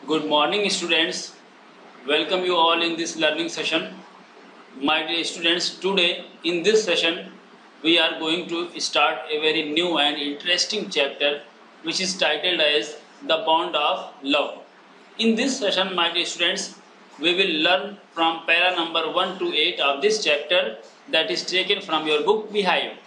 Good morning, students. Welcome you all in this learning session. My dear students, today in this session we are going to start a very new and interesting chapter which is titled as The Bond of Love. In this session, my dear students, we will learn from para number 1 to 8 of this chapter that is taken from your book Beehive.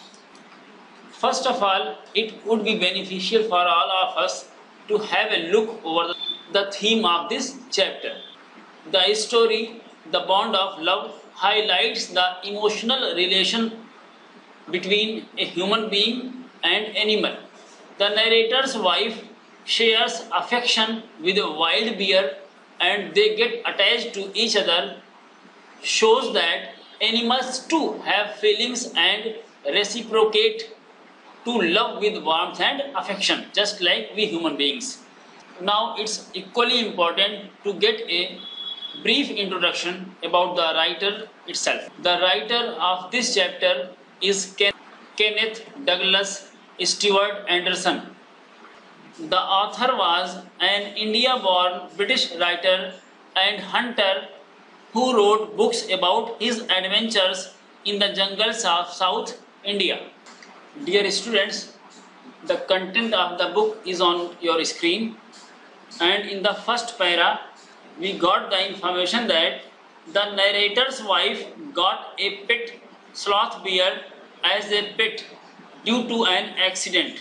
First of all, it would be beneficial for all of us to have a look over the theme of this chapter. The story, The Bond of Love, highlights the emotional relation between a human being and animal. The narrator's wife shares affection with a wild bear and they get attached to each other, shows that animals too have feelings and reciprocate to love with warmth and affection, just like we human beings. Now it's equally important to get a brief introduction about the writer itself. The writer of this chapter is Kenneth Douglas Stewart Anderson. The author was an India-born British writer and hunter who wrote books about his adventures in the jungles of South India. Dear students, the content of the book is on your screen, and in the first para we got the information that the narrator's wife got a pet sloth bear as a pet due to an accident.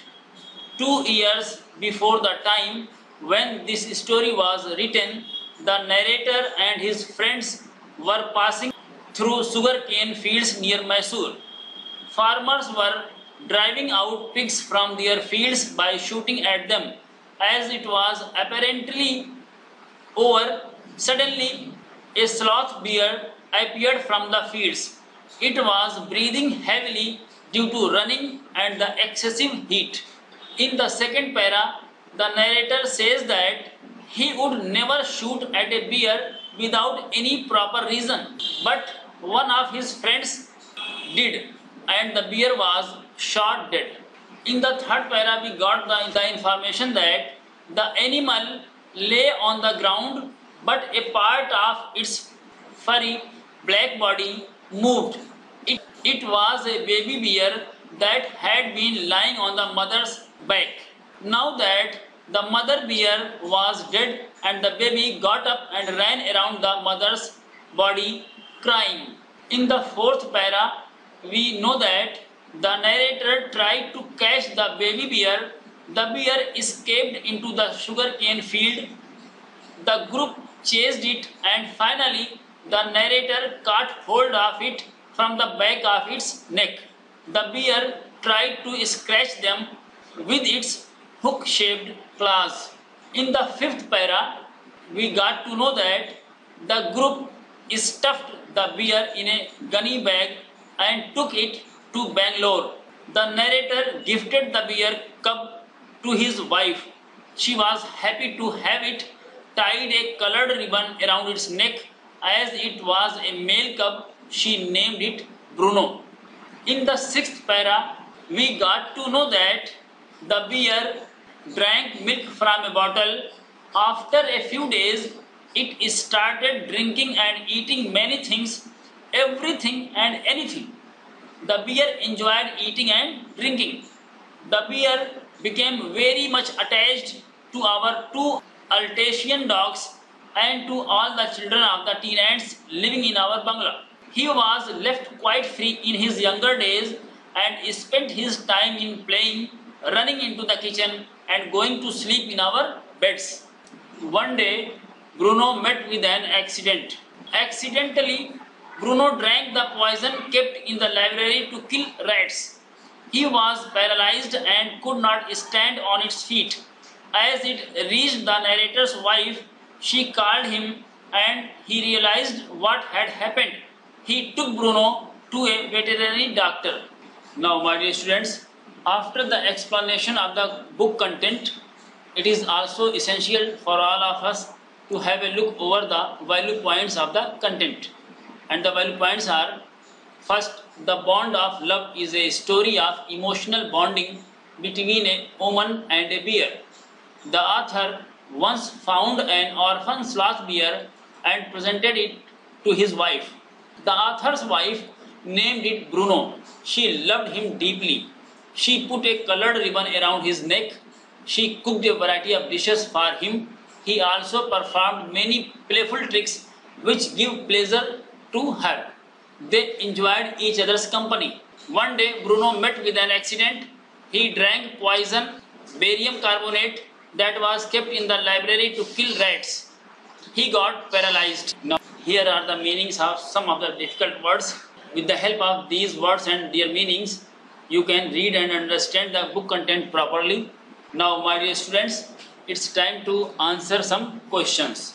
2 years before the time when this story was written, the narrator and his friends were passing through sugarcane fields near Mysore. Farmers were driving out pigs from their fields by shooting at them. As it was apparently over, suddenly a sloth bear appeared from the fields. It was breathing heavily due to running and the excessive heat. In the second para, the narrator says that he would never shoot at a bear without any proper reason. But one of his friends did, and the bear was shot dead. In the third para, we got the information that the animal lay on the ground, but a part of its furry black body moved. It was a baby bear that had been lying on the mother's back. Now that the mother bear was dead and the baby got up and ran around the mother's body crying. In the fourth para, we know that the narrator tried to catch the baby bear. The bear escaped into the sugarcane field. The group chased it and finally the narrator caught hold of it from the back of its neck. The bear tried to scratch them with its hook-shaped claws. In the fifth para, we got to know that the group stuffed the bear in a gunny bag and took it to Bangalore. The narrator gifted the bear cub to his wife. She was happy to have it, tied a colored ribbon around its neck. As it was a male cub, she named it Bruno. In the sixth para, we got to know that the bear drank milk from a bottle. After a few days, it started drinking and eating many things, everything and anything. The bear enjoyed eating and drinking. The bear became very much attached to our 2 Alsatian dogs and to all the children of the tenants living in our bungalow. He was left quite free in his younger days and spent his time in playing, running into the kitchen and going to sleep in our beds. One day, Bruno met with an accident. Accidentally, Bruno drank the poison kept in the library to kill rats. He was paralyzed and could not stand on its feet. As it reached the narrator's wife, she called him and he realized what had happened. He took Bruno to a veterinary doctor. Now, my dear students, after the explanation of the book content, it is also essential for all of us to have a look over the value points of the content. And the value points are: first, The Bond of Love is a story of emotional bonding between a woman and a bear. The author once found an orphan sloth bear and presented it to his wife. The author's wife named it Bruno. She loved him deeply. She put a colored ribbon around his neck. She cooked a variety of dishes for him. He also performed many playful tricks which give pleasure to her. They enjoyed each other's company. One day Bruno met with an accident. He drank poison barium carbonate that was kept in the library to kill rats. He got paralyzed. Now here are the meanings of some of the difficult words. With the help of these words and their meanings, you can read and understand the book content properly. Now my dear students, it's time to answer some questions.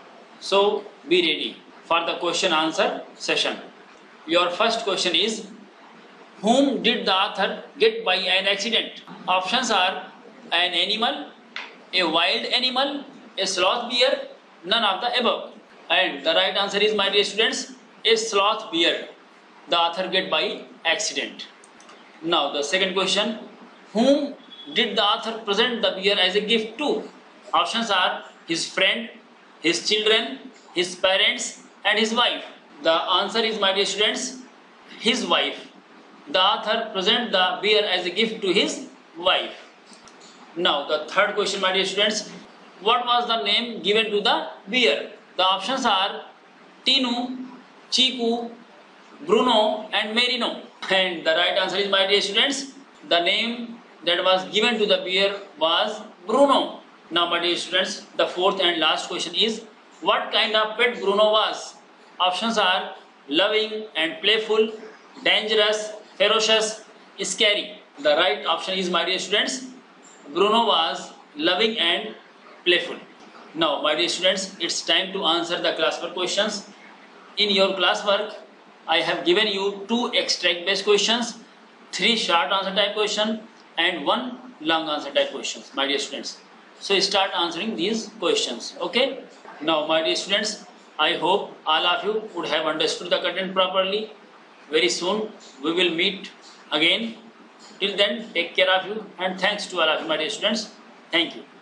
So be ready for the question answer session. Your first question is, whom did the author get by an accident? Options are an animal, a wild animal, a sloth bear, none of the above. And the right answer is, my dear students, a sloth bear. The author get by accident. Now the second question, whom did the author present the bear as a gift to? Options are his friend, his children, his parents and his wife. The answer is, my dear students, his wife. The author present the bear as a gift to his wife. Now the third question, my dear students, what was the name given to the bear? The options are Tinu, Chiku, Bruno and Merino. And the right answer is, my dear students, the name that was given to the bear was Bruno. Now my dear students, the fourth and last question is, what kind of pet Bruno was? Options are loving and playful, dangerous, ferocious, scary. The right option is, my dear students, Bruno was loving and playful. Now my dear students, it's time to answer the classwork questions. In your classwork, I have given you 2 extract based questions, 3 short answer type question and 1 long answer type questions, my dear students. So start answering these questions. Okay. Now my dear students, I hope all of you would have understood the content properly. Very soon we will meet again. Till then, take care of you and thanks to all of you, my dear students. Thank you.